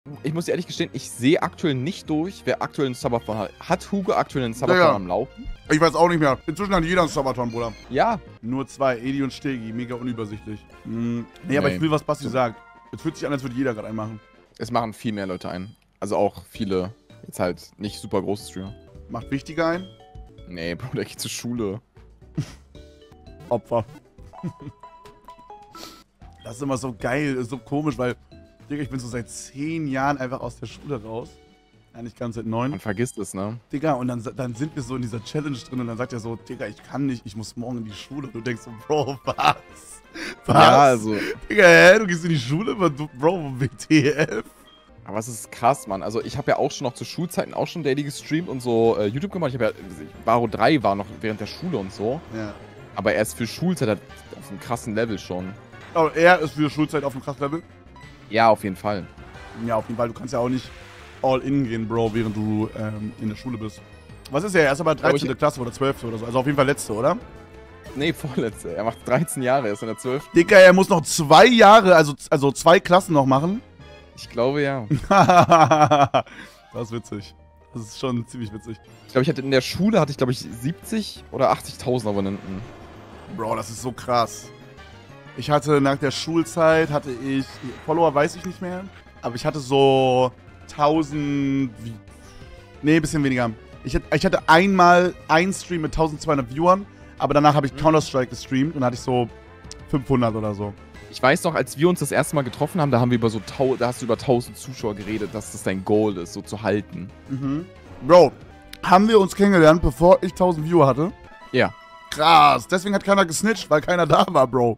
Ich muss dir ehrlich gestehen, ich sehe aktuell nicht durch, wer aktuell einen Subathon hat. Hat Hugo aktuell einen Subathon am Laufen? Ich weiß auch nicht mehr. Inzwischen hat jeder einen Subathon, Bruder. Ja. Nur 2, Edi und Stegi. Mega unübersichtlich. Nee, aber ich will, was Basti sagt. Es fühlt sich an, als würde jeder gerade einen machen. Es machen viel mehr Leute ein. Also auch viele, jetzt halt nicht super große Streamer. Macht wichtiger ein? Nee, Bro, der geht zur Schule. Opfer. Das ist immer so geil, ist so komisch, weil, Digga, ich bin so seit 10 Jahren einfach aus der Schule raus. Eigentlich ganz seit 9. Man vergisst es, ne? Digga, und dann sind wir so in dieser Challenge drin und dann sagt er so, Digga, ich kann nicht, ich muss morgen in die Schule. Und du denkst so, Bro, was? Was? Ja, also. Digga, hä, du gehst in die Schule, Bro, WTF? Aber es ist krass, Mann. Also ich habe ja auch schon noch zu Schulzeiten auch schon daily gestreamt und so YouTube gemacht. Ich habe ja, Varo 3 war noch während der Schule und so. Ja. Aber er ist für Schulzeit halt auf einem krassen Level schon. Aber er ist für Schulzeit auf einem krassen Level? Ja, auf jeden Fall. Ja, auf jeden Fall. Du kannst ja auch nicht all in gehen, Bro, während du in der Schule bist. Was ist er? Er ist aber 13. Klasse oder 12. oder so. Also auf jeden Fall letzte, oder? Nee, vorletzte. Er macht 13 Jahre, er ist in der 12. Digga, er muss noch 2 Jahre, also 2 Klassen noch machen. Ich glaube, ja. Das ist witzig. Das ist schon ziemlich witzig. Ich glaube, in der Schule hatte ich, glaube ich, 70 oder 80.000 Abonnenten. Bro, das ist so krass. Ich hatte nach der Schulzeit, Follower weiß ich nicht mehr, aber ich hatte so 1000, nee, bisschen weniger. Ich hatte einmal einen Stream mit 1200 Viewern, aber danach habe ich Counter-Strike gestreamt und hatte ich so 500 oder so. Ich weiß noch, als wir uns das erste Mal getroffen haben, da haben wir da hast du über 1000 Zuschauer geredet, dass das dein Goal ist, so zu halten. Mhm. Bro, haben wir uns kennengelernt, bevor ich 1000 Viewer hatte? Ja. Krass, deswegen hat keiner gesnitcht, weil keiner da war, Bro.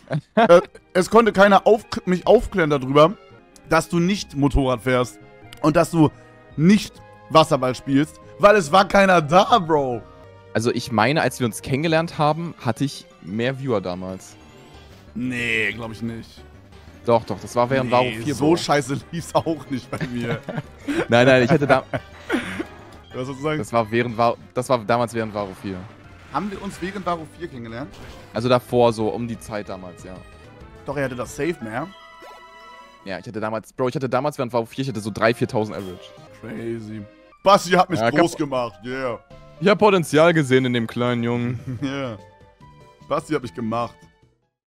Es konnte keiner mich aufklären darüber, dass du nicht Motorrad fährst und dass du nicht Wasserball spielst, weil es war keiner da, Bro. Also ich meine, als wir uns kennengelernt haben, hatte ich mehr Viewer damals. Nee, glaube ich nicht. Doch, das war während Varo 4. So scheiße lief's auch nicht bei mir. Nein, ich hatte da... Was sollst du sagen? Das war damals während Varo 4. Haben wir uns während Varo 4 kennengelernt? Also davor, so um die Zeit damals, ja. Doch, er hatte das safe mehr. Ja, ich hatte damals während Varo 4, ich hatte so 3.000, 4.000 Average. Crazy. Basti hat mich groß gemacht, yeah. Ich hab Potenzial gesehen in dem kleinen Jungen. Ja. Basti hat mich gemacht.